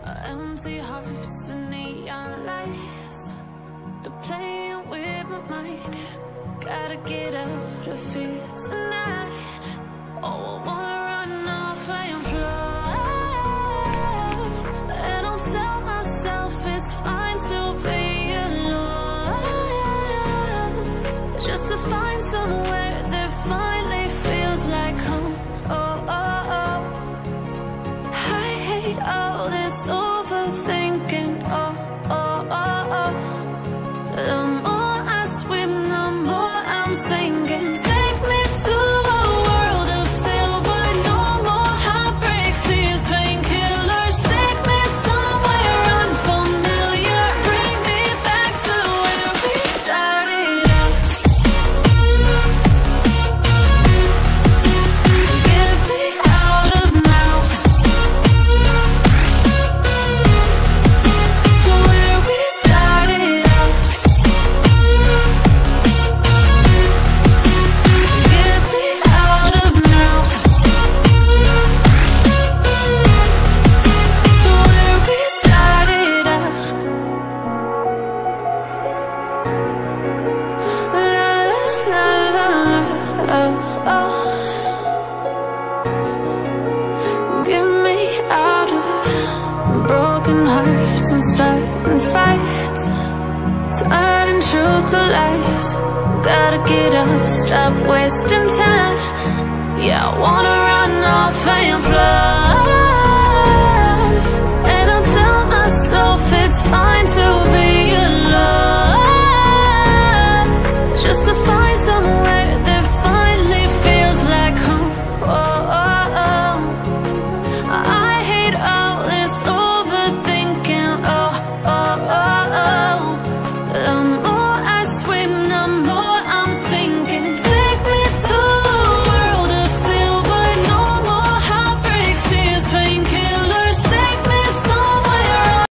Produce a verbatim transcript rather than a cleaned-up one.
Empty hearts and neon lights, they're playing with my mind. Gotta get out of here tonight. Oh, I wanna run off and fly, and I'll tell myself it's fine to be alone, just to find somewhere that finally feels like home. Oh, oh, oh. I hate all this overthinking. Oh, oh, oh, oh. The more I swim, the more I'm sinking. Take me to a world of silver. No more heartbreaks, tears, painkillers. Take me somewhere unfamiliar. Bring me back to where we started out. Get me out of now, to where we started out. Get me out of now, to where we started out. La la la la la, oh, oh. Get me out of broken hearts and starting fights, turning truth to lies. Gotta get up, stop wasting time. Yeah, I wanna run off and fly.